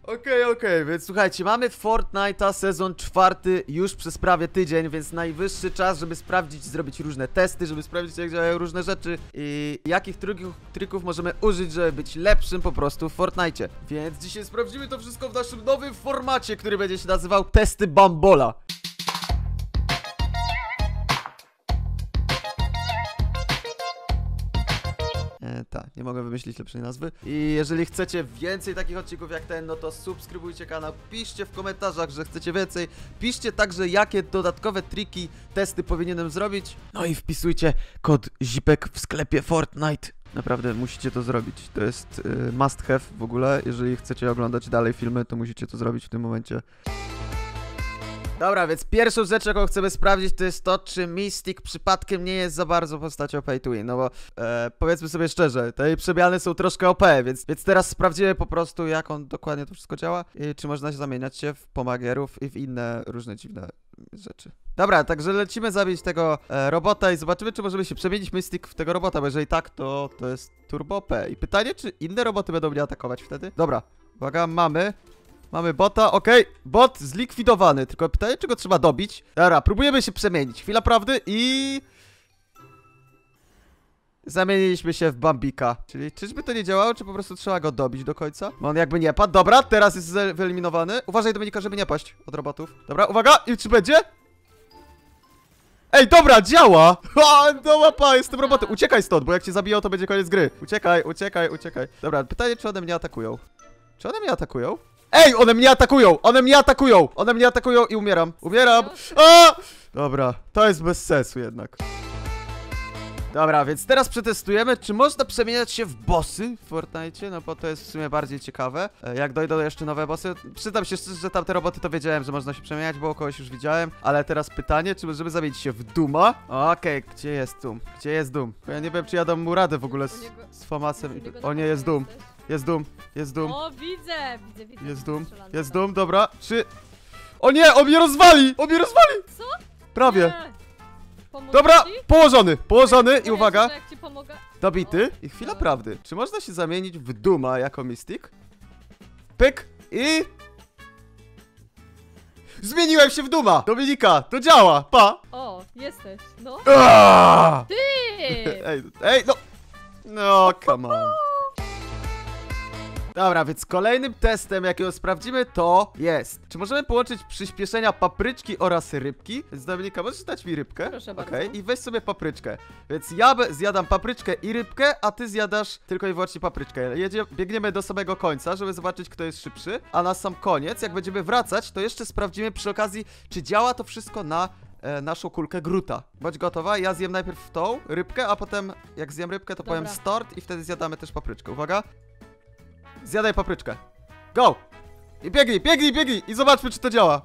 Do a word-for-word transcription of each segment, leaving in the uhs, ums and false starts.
Okej, okay, okej, okay, więc słuchajcie, mamy Fortnite'a sezon czwarty już przez prawie tydzień, więc najwyższy czas, żeby sprawdzić, zrobić różne testy, żeby sprawdzić, jak działają różne rzeczy i jakich trików, trików możemy użyć, żeby być lepszym po prostu w Fortnite'cie. Więc dzisiaj sprawdzimy to wszystko w naszym nowym formacie, który będzie się nazywał Testy Bambola. E, tak, nie mogę wymyślić lepszej nazwy. I jeżeli chcecie więcej takich odcinków jak ten, no to subskrybujcie kanał, piszcie w komentarzach, że chcecie więcej. Piszcie także, jakie dodatkowe triki, testy powinienem zrobić. No i wpisujcie kod zipek w sklepie Fortnite. Naprawdę musicie to zrobić. To jest y, must have w ogóle. Jeżeli chcecie oglądać dalej filmy, to musicie to zrobić w tym momencie. Dobra, więc pierwszą rzecz, jaką chcemy sprawdzić, to jest to, czy Mystic przypadkiem nie jest za bardzo postacią pay to win. No bo e, powiedzmy sobie szczerze, te przemiany są troszkę O P, więc, więc teraz sprawdzimy po prostu, jak on dokładnie to wszystko działa i czy można się zamieniać się w pomagierów i w inne różne dziwne rzeczy. Dobra, także lecimy zabić tego e, robota i zobaczymy, czy możemy się przemienić Mystic w tego robota, bo jeżeli tak, to to jest turbo O P. I pytanie, czy inne roboty będą mnie atakować wtedy? Dobra, uwaga, mamy... Mamy bota, okej, okay. Bot zlikwidowany, tylko pytanie, czy go trzeba dobić. Dobra, próbujemy się przemienić, chwila prawdy i... Zamieniliśmy się w Bambika. Czyli czyżby to nie działało, czy po prostu trzeba go dobić do końca? Bo on jakby nie padł, dobra, teraz jest wyeliminowany. Uważaj, Dominika, żeby nie paść od robotów. Dobra, uwaga, i czy będzie? Ej, dobra, działa! Ha, no łapa, jestem robotem, uciekaj stąd, bo jak cię zabiją, to będzie koniec gry. Uciekaj, uciekaj, uciekaj. Dobra, pytanie, czy one mnie atakują? Czy one mnie atakują? Ej, one mnie atakują! One mnie atakują! One mnie atakują i umieram. Umieram! A! Dobra, to jest bez sensu jednak. Dobra, więc teraz przetestujemy, czy można przemieniać się w bossy w Fortnite, no bo to jest w sumie bardziej ciekawe. Jak dojdą jeszcze nowe bossy, przyznam się szczerze, że tamte roboty to wiedziałem, że można się przemieniać, bo kogoś już widziałem. Ale teraz pytanie, czy możemy zamienić się w Duma? Okej, okay, gdzie jest Doom? Gdzie jest Doom? Bo ja nie wiem, czy ja dam mu radę w ogóle z, z Famasem. O nie, jest Doom. Jest Doom, jest Doom. O, widzę, widzę, widzę. Jest Doom, jest Doom, dobra. Czy... O nie, on mnie rozwali! On mnie rozwali! Co? Prawie. Dobra, ci? położony, położony i uwaga. Jak ci pomogę? Dobity. I chwila no. prawdy. Czy można się zamienić w Duma jako Mystic? Pyk i... Zmieniłem się w Duma! Dominika, to działa, pa! O, jesteś, no. Aaaa! Ty! Ej, ej, no... No, come on. Dobra, więc kolejnym testem, jakiego sprawdzimy, to jest, czy możemy połączyć przyspieszenia papryczki oraz rybki? Więc Dominika, możesz dać mi rybkę? Proszę bardzo. Okej, i weź sobie papryczkę. Więc ja zjadam papryczkę i rybkę, a ty zjadasz tylko i wyłącznie papryczkę. Jedzie, biegniemy do samego końca, żeby zobaczyć, kto jest szybszy. A na sam koniec, jak będziemy wracać, to jeszcze sprawdzimy przy okazji, czy działa to wszystko na... E, naszą kulkę Groota. Bądź gotowa, ja zjem najpierw tą rybkę, a potem jak zjem rybkę, to Dobra. powiem start i wtedy zjadamy też papryczkę. Uwaga. Zjadaj papryczkę. Go! I biegnij, biegnij, biegnij! I zobaczmy, czy to działa.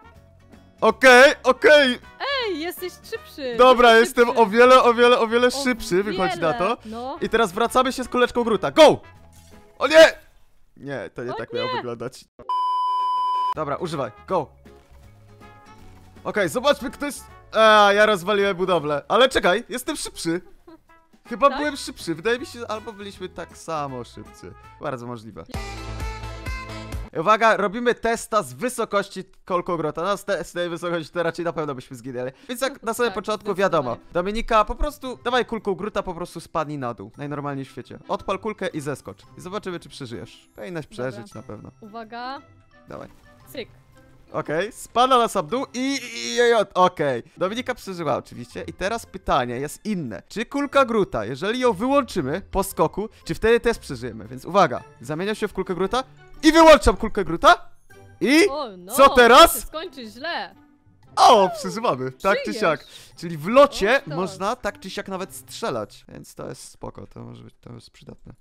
Okej, okay, okej. Okay. Ej, jesteś szybszy. Dobra, jesteś jestem szybszy. o wiele, o wiele, o wiele o szybszy, wiele. wychodzi na to. No. I teraz wracamy się z kuleczką Groota. Go! O nie! Nie, to nie o tak nie. miało wyglądać. Dobra, używaj. Go! Okej, okay, zobaczmy, kto jest... A, ja rozwaliłem budowlę. Ale czekaj, jestem szybszy. Chyba tak? byłem szybszy. Wydaje mi się, albo byliśmy tak samo szybcy. Bardzo możliwe. Uwaga, robimy testa z wysokości kolką Groota. No z, te, z tej wysokości to raczej na pewno byśmy zginęli. Więc jak na samym tak, początku wiadomo. Dominika, po prostu dawaj kulką Groota, po prostu spadnij na dół. Najnormalniej w świecie. Odpal kulkę i zeskocz. I zobaczymy, czy przeżyjesz. Powinnaś przeżyć Dobra. na pewno. Uwaga. Dawaj. Cyk. Okej, okay, spada na sam dół i... i, i okej. Okay. Dominika przeżyła oczywiście. I teraz pytanie jest inne. Czy kulka Groota, jeżeli ją wyłączymy po skoku, czy wtedy też przeżyjemy? Więc uwaga, zamieniam się w kulkę Groota i wyłączam kulkę Groota. I... O, no, co teraz? Skończy źle. O, przeżywamy, tak czy siak. Czyli w locie o, można tak czy siak nawet strzelać. Więc to jest spoko, to może być, to jest przydatne.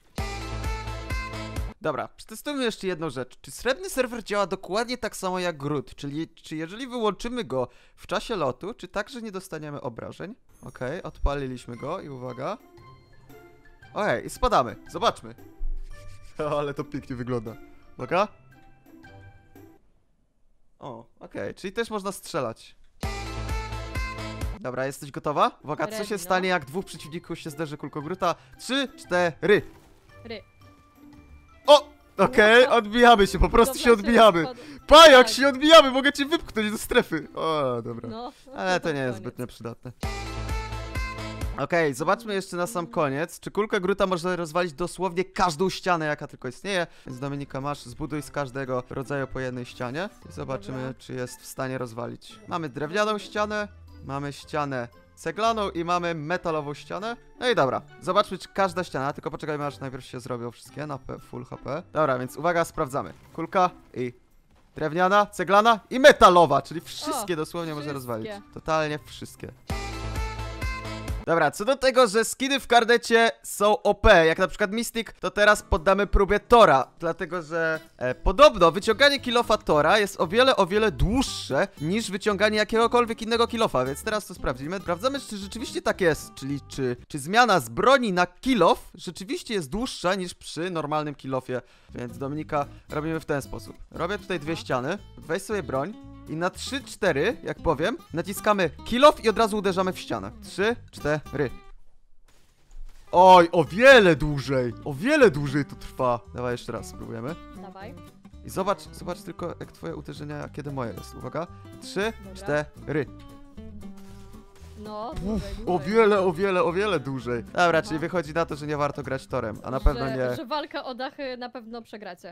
Dobra, przetestujmy jeszcze jedną rzecz. Czy srebrny serwer działa dokładnie tak samo jak Groot? Czyli czy jeżeli wyłączymy go w czasie lotu, czy także nie dostaniemy obrażeń? Okej, okay, odpaliliśmy go i uwaga. Okej, okay, i spadamy. Zobaczmy. O, ale to pięknie wygląda. Uwaga. O, okej, okay, czyli też można strzelać. Dobra, jesteś gotowa? Uwaga, co się stanie, jak dwóch przeciwników się zderzy kulką Groota? Trzy, cztery. Ry. O! Okej, No. odbijamy się, po prostu Dobra, się odbijamy. spadł. Pa, jak Tak. się odbijamy, mogę cię wypchnąć do strefy. O, dobra. No. Ale to nie jest Koniec. zbytnio przydatne. Okej, zobaczmy jeszcze na sam koniec, czy kulkę Gruta można rozwalić dosłownie każdą ścianę, jaka tylko istnieje. Więc Dominika, masz, zbuduj z każdego rodzaju po jednej ścianie i zobaczymy, Dobra. czy jest w stanie rozwalić. Mamy drewnianą ścianę, mamy ścianę ceglaną i mamy metalową ścianę. No i dobra, zobaczmy, czy każda ściana, tylko poczekajmy, aż najpierw się zrobią wszystkie na P, full H P. Dobra, więc uwaga, sprawdzamy. Kulka i drewniana, ceglana i metalowa, czyli wszystkie O, dosłownie można wszystkie. rozwalić. Totalnie wszystkie. Dobra, co do tego, że skiny w karnecie są O P, jak na przykład Mystic, to teraz poddamy próbie Tora, dlatego że e, podobno wyciąganie kilofa Tora jest o wiele, o wiele dłuższe niż wyciąganie jakiegokolwiek innego kilofa, więc teraz to sprawdzimy. Sprawdzamy, czy rzeczywiście tak jest, czyli czy, czy zmiana z broni na kilof rzeczywiście jest dłuższa niż przy normalnym kilofie, więc Dominika, robimy w ten sposób. Robię tutaj dwie ściany, weź sobie broń. I na trzy cztery, jak powiem, naciskamy kill off i od razu uderzamy w ścianę. trzy cztery. Oj, o wiele dłużej. O wiele dłużej to trwa. Dawaj jeszcze raz, spróbujemy. Dawaj. I zobacz, zobacz tylko jak twoje uderzenia, a kiedy moje jest. Uwaga. trzy Dobra. cztery. No, Uf, dłużej, o dłużej. wiele, o wiele, o wiele dłużej. Dobra, czyli Aha. wychodzi na to, że nie warto grać torem, a na pewno że, nie. Że walka o dachy na pewno przegracie.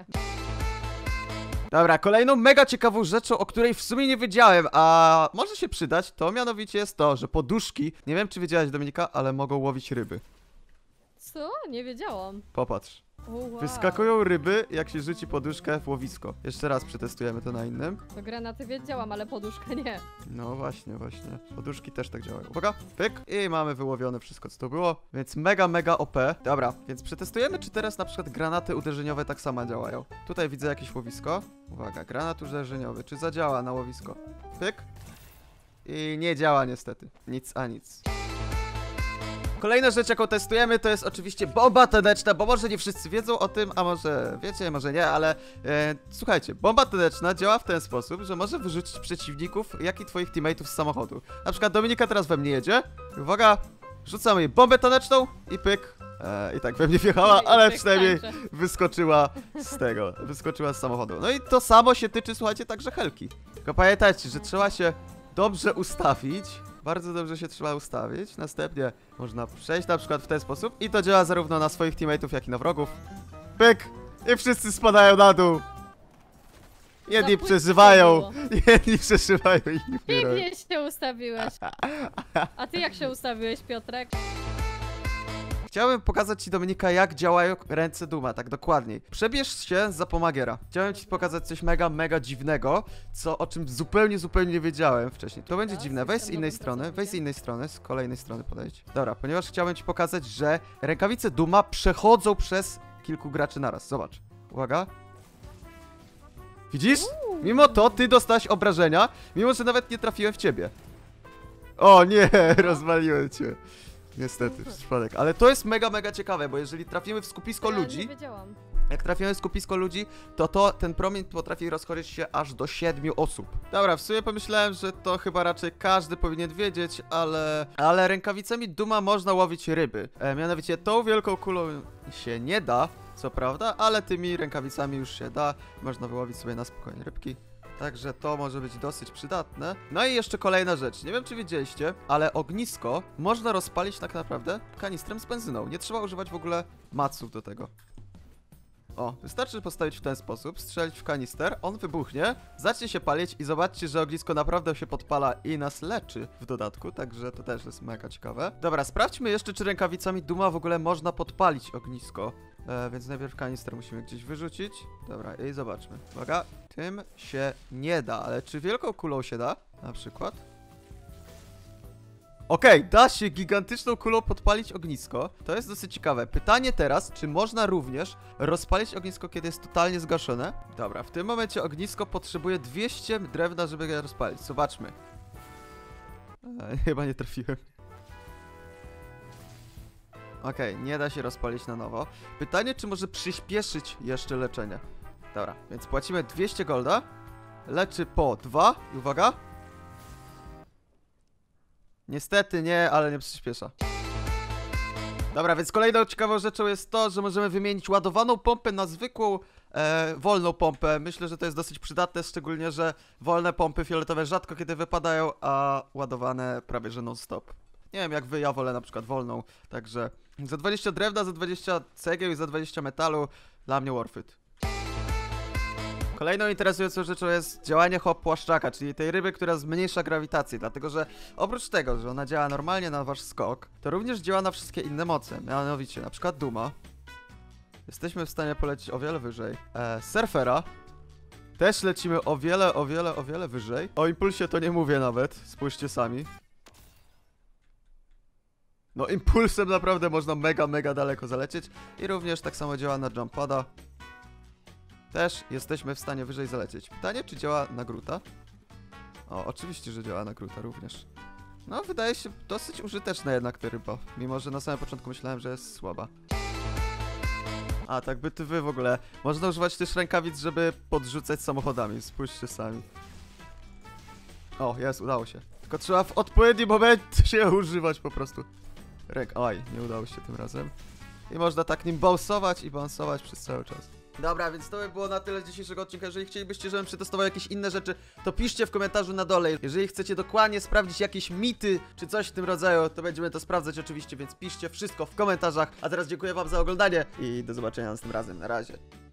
Dobra, kolejną mega ciekawą rzeczą, o której w sumie nie wiedziałem, a może się przydać, to mianowicie jest to, że poduszki, nie wiem czy wiedziałaś, Dominika, ale mogą łowić ryby. Co? Nie wiedziałam. Popatrz. O, wow. Wyskakują ryby, jak się rzuci poduszkę w łowisko. Jeszcze raz przetestujemy to na innym. To granaty wiedziałam, ale poduszka nie. No właśnie, właśnie. Poduszki też tak działają. Uwaga, pyk. I mamy wyłowione wszystko, co to było. Więc mega, mega O P. Dobra, więc przetestujemy, czy teraz na przykład granaty uderzeniowe tak samo działają. Tutaj widzę jakieś łowisko. Uwaga, granat uderzeniowy. Czy zadziała na łowisko? Pyk. I nie działa niestety. Nic a nic. Kolejna rzecz, jaką testujemy, to jest oczywiście bomba taneczna, bo może nie wszyscy wiedzą o tym, a może wiecie, może nie, ale e, słuchajcie, bomba taneczna działa w ten sposób, że może wyrzucić przeciwników, jak i twoich teammateów z samochodu. Na przykład Dominika teraz we mnie jedzie, uwaga, rzucam jej bombę taneczną i pyk. E, I tak we mnie wjechała, I ale pyk, przynajmniej tańczę. wyskoczyła z tego, wyskoczyła z samochodu. No i to samo się tyczy, słuchajcie, także Helki. Tylko pamiętajcie, że trzeba się dobrze ustawić. Bardzo dobrze się trzeba ustawić. Następnie można przejść na przykład w ten sposób. I to działa zarówno na swoich teammateów, jak i na wrogów. Pyk! I wszyscy spadają na dół. Jedni Za płytko przeżywają, było. jedni przeżywają i nie umierają. Pięknie się ustawiłeś. A ty jak się ustawiłeś, Piotrek? Chciałem pokazać ci, Dominika, jak działają ręce Duma, tak dokładniej. Przebierz się za pomagiera. Chciałem ci pokazać coś mega, mega dziwnego, co o czym zupełnie, zupełnie nie wiedziałem wcześniej. To będzie Teraz dziwne. Weź z jestem innej nowym strony, weź z pracownikiem. innej strony, z kolejnej strony podejdź. Dobra, ponieważ chciałem ci pokazać, że rękawice Duma przechodzą przez kilku graczy naraz. Zobacz. Uwaga. Widzisz? Uuu. Mimo to ty dostałeś obrażenia, mimo że nawet nie trafiłem w ciebie. O nie, rozwaliłem cię. Niestety, w przypadek. Ale to jest mega, mega ciekawe, bo jeżeli trafimy w skupisko Ja nie ludzi, wiedziałam. jak trafimy w skupisko ludzi, to, to ten promień potrafi rozchodzić się aż do siedmiu osób. Dobra, w sumie pomyślałem, że to chyba raczej każdy powinien wiedzieć, ale... Ale rękawicami Duma można łowić ryby. E, mianowicie tą wielką kulą się nie da, co prawda, ale tymi rękawicami już się da. Można wyłowić sobie na spokojnie rybki. Także to może być dosyć przydatne. No i jeszcze kolejna rzecz. Nie wiem, czy wiedzieliście, ale ognisko można rozpalić tak naprawdę kanistrem z benzyną. Nie trzeba używać w ogóle maców do tego. O, wystarczy postawić w ten sposób, strzelić w kanister, on wybuchnie, zacznie się palić i zobaczcie, że ognisko naprawdę się podpala i nas leczy w dodatku, także to też jest mega ciekawe. Dobra, sprawdźmy jeszcze, czy rękawicami Duma w ogóle można podpalić ognisko. E, więc najpierw kanister musimy gdzieś wyrzucić. Dobra, i zobaczmy. Uwaga, tym się nie da, ale czy wielką kulą się da? Na przykład. Okej, okay, da się gigantyczną kulą podpalić ognisko. To jest dosyć ciekawe. Pytanie teraz, czy można również rozpalić ognisko, kiedy jest totalnie zgaszone? Dobra, w tym momencie ognisko potrzebuje dwieście drewna, żeby je rozpalić. Zobaczmy. E, chyba nie trafiłem. Okej, okay, nie da się rozpalić na nowo. Pytanie, czy może przyspieszyć jeszcze leczenie. Dobra, więc płacimy dwieście golda. Leczy po dwa. I uwaga. Niestety nie, ale nie przyspiesza. Dobra, więc kolejną ciekawą rzeczą jest to, że możemy wymienić ładowaną pompę na zwykłą e, wolną pompę. Myślę, że to jest dosyć przydatne, szczególnie, że wolne pompy fioletowe rzadko kiedy wypadają, a ładowane prawie że non-stop. Nie wiem jak wy, ja wolę na przykład wolną, także za dwadzieścia drewna, za dwadzieścia cegieł i za dwadzieścia metalu dla mnie worth it. Kolejną interesującą rzeczą jest działanie hop płaszczaka, czyli tej ryby, która zmniejsza grawitację, dlatego że oprócz tego, że ona działa normalnie na wasz skok, to również działa na wszystkie inne moce, mianowicie na przykład Duma. Jesteśmy w stanie polecieć o wiele wyżej. E, surfera. Też lecimy o wiele, o wiele, o wiele wyżej. O impulsie to nie mówię nawet, spójrzcie sami. No impulsem naprawdę można mega, mega daleko zalecieć. I również tak samo działa na jump pada. Też jesteśmy w stanie wyżej zalecieć. Pytanie, czy działa na gruta? O, oczywiście, że działa na gruta również. No, wydaje się dosyć użyteczna jednak ta ryba. Mimo, że na samym początku myślałem, że jest słaba. A, tak by ty wy w ogóle. Można używać też rękawic, żeby podrzucać samochodami. Spójrzcie sami. O, jest, udało się. Tylko trzeba w odpowiednim momencie używać po prostu. Ręk... Oj, nie udało się tym razem. I można tak nim bounsować i bounsować przez cały czas. Dobra, więc to by było na tyle z dzisiejszego odcinka. Jeżeli chcielibyście, żebym przetestował jakieś inne rzeczy, to piszcie w komentarzu na dole. Jeżeli chcecie dokładnie sprawdzić jakieś mity, czy coś w tym rodzaju, to będziemy to sprawdzać oczywiście, więc piszcie wszystko w komentarzach. A teraz dziękuję wam za oglądanie i do zobaczenia następnym razem. Na razie.